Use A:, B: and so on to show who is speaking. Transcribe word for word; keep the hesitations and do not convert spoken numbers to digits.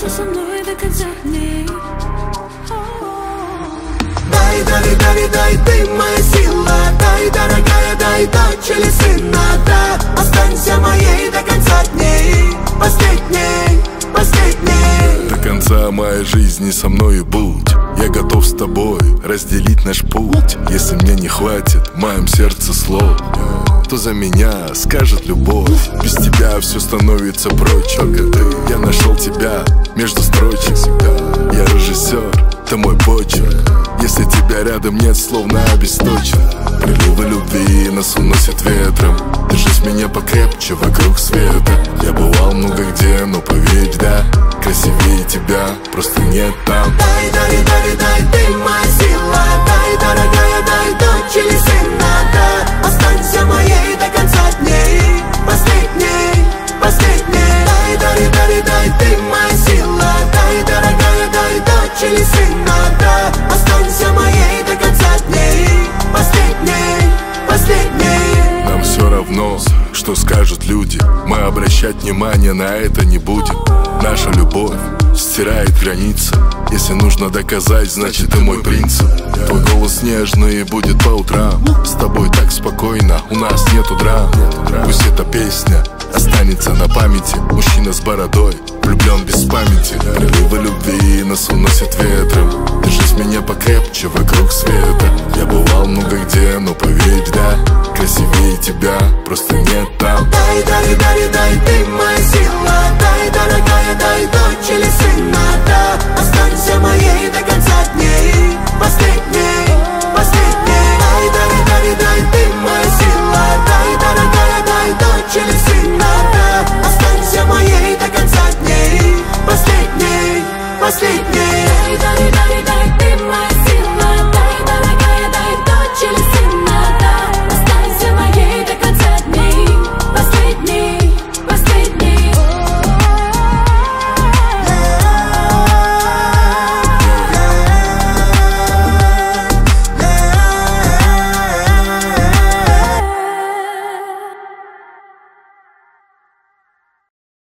A: Останься со мной до конца дней.
B: Дай, дай, дай, дай, ты моя сила. Дай, дорогая, дай, дочь или сына. Да, останься моей до конца дней. Последней, последней.
C: До конца моей жизни со мною будь. Я готов с тобой разделить наш путь. Если мне не хватит в моем сердце слов, то за меня скажет любовь. Без тебя все становится прочь. Только ты, я нашел тебя между строчек. Я режиссер, ты мой почерк. Если тебя рядом нет, словно обесточен. Приливы любви нас уносят ветром. Держись меня покрепче вокруг света. Я бывал много где, но поверь, да, красивее тебя просто нет там.
B: Дай, дай, дай, дай, ты моя сила. Дай, дорогая, дай, дочь или сына. Да, останься моей до конца дней. Последней, последней. Дай, дай, дай, дай, ты моя сила. Дай, дорогая, дай, дочь или сына. Да, останься моей до конца дней. Последней, последней.
C: Нам все равно, что скажут люди. Мы обращать внимание на это не будем. Наша любовь стирает границы. Если нужно доказать, значит ты мой принцип. Твой голос нежный будет по утрам. С тобой так спокойно, у нас нету драм. Пусть эта песня останется на памяти. Мужчина с бородой, влюблен без памяти. Приливы любви нас уносят ветром. Держись меня покрепче вокруг света. Я бывал много где, но поверь, да, красивее тебя просто нет там.
B: Дай, дай, дай, дай, ты моя